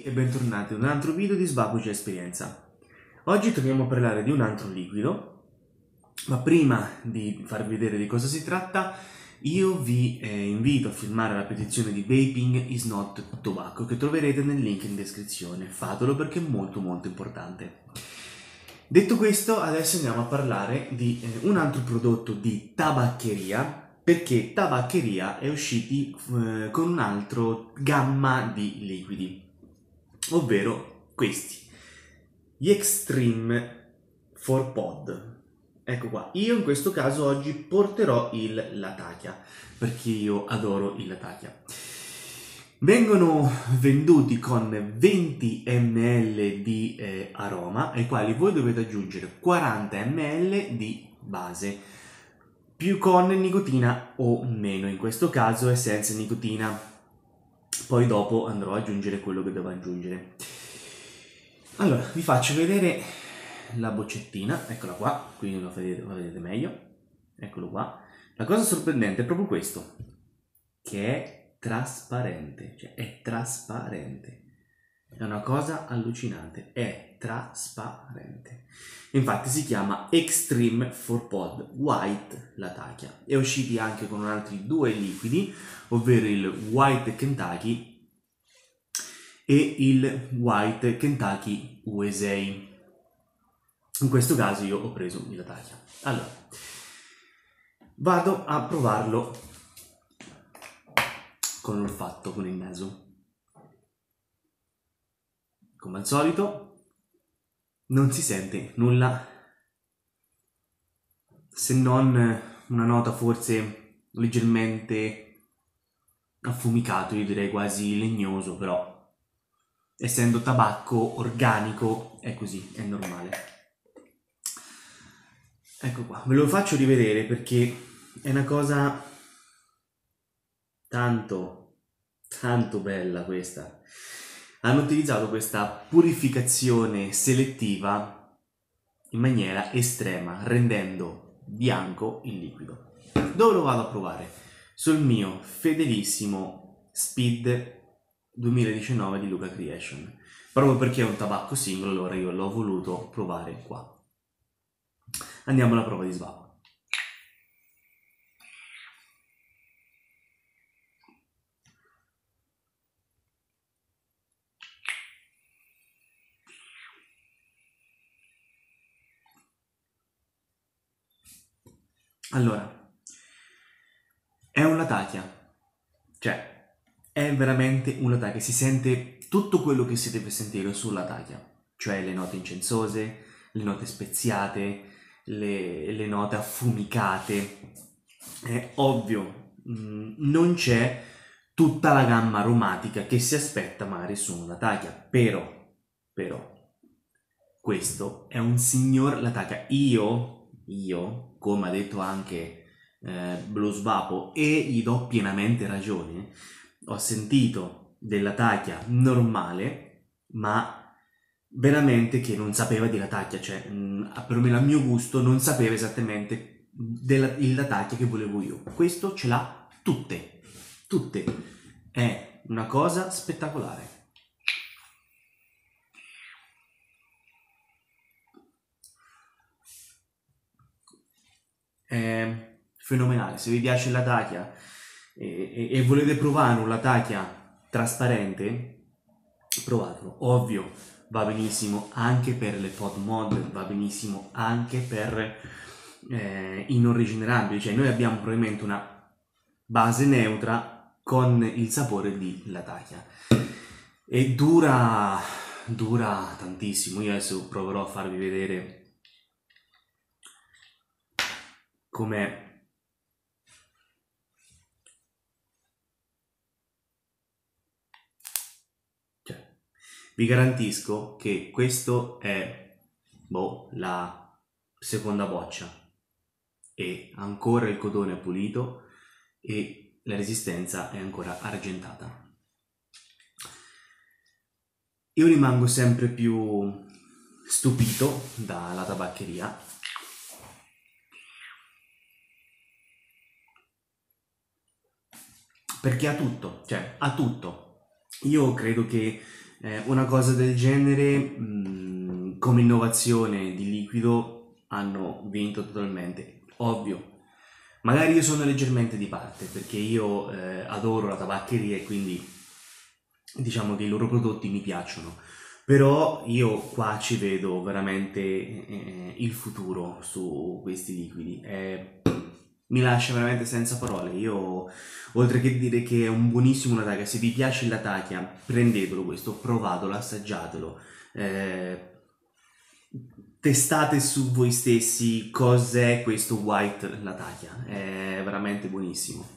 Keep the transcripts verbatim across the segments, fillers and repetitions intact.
e bentornati ad un altro video di Svapoci Esperienza. Oggi torniamo a parlare di un altro liquido, ma prima di farvi vedere di cosa si tratta, io vi eh, invito a firmare la petizione di Vaping is not tobacco che troverete nel link in descrizione. Fatelo perché è molto molto importante. Detto questo, adesso andiamo a parlare di eh, un altro prodotto di tabaccheria, perché tabaccheria è usciti eh, con un altro gamma di liquidi, ovvero questi, gli Extreme four Pod. Ecco qua, io in questo caso oggi porterò il Latakia, perché io adoro il Latakia. Vengono venduti con venti millilitri di eh, aroma, ai quali voi dovete aggiungere quaranta millilitri di base, più con nicotina o meno. In questo caso è senza nicotina, poi dopo andrò ad aggiungere quello che devo aggiungere. Allora, vi faccio vedere la boccettina, eccola qua, quindi lo vedete, lo vedete meglio, eccolo qua. La cosa sorprendente è proprio questo, che è trasparente, cioè è trasparente, è una cosa allucinante, è trasparente. Infatti si chiama Extreme four Pod White Latakia. È usciti anche con altri due liquidi, ovvero il White Kentucky e il White Kentucky U S A. In questo caso io ho preso il Latakia. Allora, vado a provarlo con l'olfatto, con il naso. Come al solito non si sente nulla, se non una nota forse leggermente affumicato, io direi quasi legnoso, però essendo tabacco organico è così, è normale. Ecco qua, ve lo faccio rivedere perché è una cosa tanto, tanto bella questa. Hanno utilizzato questa purificazione selettiva in maniera estrema, rendendo bianco il liquido. Dove lo vado a provare? Sul mio fedelissimo Speed duemiladiciannove di Luca Creation. Proprio perché è un tabacco singolo, allora io l'ho voluto provare qua. Andiamo alla prova di svapo. Allora, è un Latakia, cioè è veramente un Latakia, si sente tutto quello che si deve sentire sul Latakia, cioè le note incensose, le note speziate, le, le note affumicate. È ovvio, mh, non c'è tutta la gamma aromatica che si aspetta magari su un Latakia, però, però, questo è un signor Latakia. Io, io, come ha detto anche eh, Blues Vapo, e gli do pienamente ragione, ho sentito del Latakia normale, ma veramente che non sapeva di Latakia, cioè mh, perlomeno a mio gusto non sapeva esattamente del, il Latakia che volevo io. Questo ce l'ha tutte, tutte. È una cosa spettacolare. È fenomenale. Se vi piace il Latakia e, e, e volete provare un Latakia trasparente, provatelo. Ovvio, va benissimo anche per le pod mod, va benissimo anche per eh, i non rigenerabili, cioè noi abbiamo probabilmente una base neutra con il sapore di Latakia e dura dura tantissimo. Io adesso proverò a farvi vedere com'è. Cioè, vi garantisco che questo è boh, la seconda boccia e ancora il cotone è pulito e la resistenza è ancora argentata. Io rimango sempre più stupito dalla tabaccheria perché ha tutto, cioè ha tutto. Io credo che Eh, una cosa del genere, mh, come innovazione di liquido, hanno vinto totalmente. Ovvio, magari io sono leggermente di parte perché io eh, adoro la tabaccheria e quindi diciamo che i loro prodotti mi piacciono, però io qua ci vedo veramente eh, il futuro su questi liquidi. Eh, mi lascia veramente senza parole. Io, oltre che dire che è un buonissimo Latakia, se vi piace il Latakia, prendetelo questo, provatelo, assaggiatelo. Eh, testate su voi stessi cos'è questo White Latakia, è veramente buonissimo.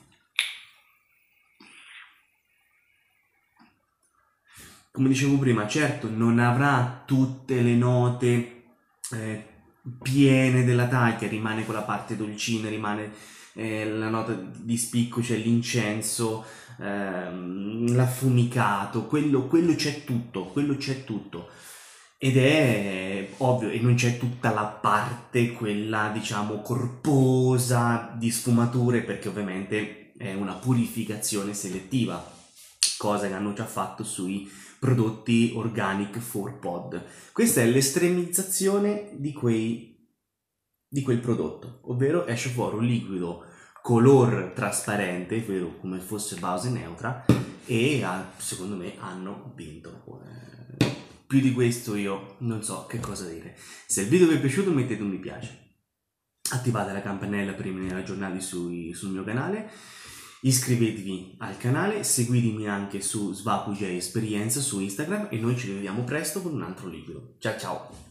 Come dicevo prima, certo non avrà tutte le note eh, piene della taglia, rimane quella parte dolcina, rimane eh, la nota di spicco, c'è l'incenso, ehm, l'affumicato, quello, quello c'è tutto, quello c'è tutto. Ed è ovvio, e non c'è tutta la parte, quella diciamo corposa di sfumature, perché ovviamente è una purificazione selettiva, cosa che hanno già fatto sui prodotti Organic four Pod. Questa è l'estremizzazione di, quei, di quel prodotto, ovvero esce fuori un liquido color trasparente, ovvero come fosse base neutra, e secondo me hanno vinto. Più di questo io non so che cosa dire. Se il video vi è piaciuto mettete un mi piace, attivate la campanella per rimanere aggiornati sui, sul mio canale, iscrivetevi al canale, seguitemi anche su Svapuj Esperienza su Instagram e noi ci vediamo presto con un altro liquido. Ciao ciao!